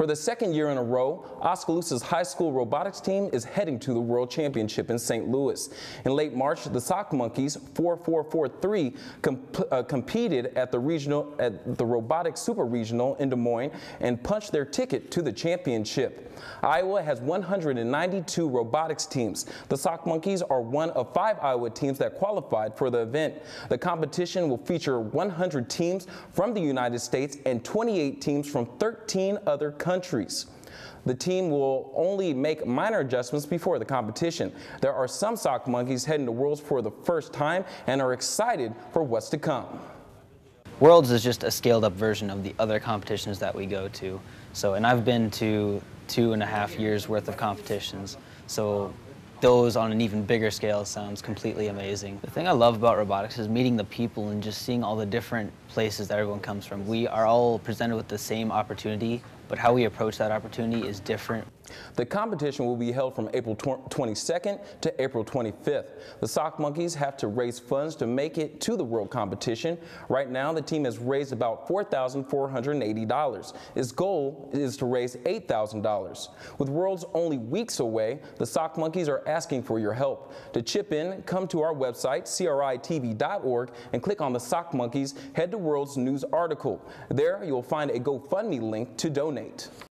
For the second year in a row, Oskaloosa's high school robotics team is heading to the World Championship in St. Louis. In late March, the Sock Monkeys 4443 competed at the Robotics Super Regional in Des Moines and punched their ticket to the championship. Iowa has 192 robotics teams. The Sock Monkeys are one of 5 Iowa teams that qualified for the event. The competition will feature 100 teams from the United States and 28 teams from 13 other countries. The team will only make minor adjustments before the competition. There are some Sock Monkeys heading to Worlds for the first time and are excited for what's to come. Worlds is just a scaled up version of the other competitions that we go to. And I've been to 2.5 years worth of competitions. So those on an even bigger scale sounds completely amazing. The thing I love about robotics is meeting the people and just seeing all the different places that everyone comes from. We are all presented with the same opportunity, but how we approach that opportunity is different. The competition will be held from April 22nd to April 25th. The Sock Monkeys have to raise funds to make it to the world competition. Right now, the team has raised about $4,480. Its goal is to raise $8,000. With Worlds only weeks away, the Sock Monkeys are asking for your help. To chip in, come to our website, critv.org, and click on the Sock Monkeys Head to Worlds news article. There, you'll find a GoFundMe link to donate.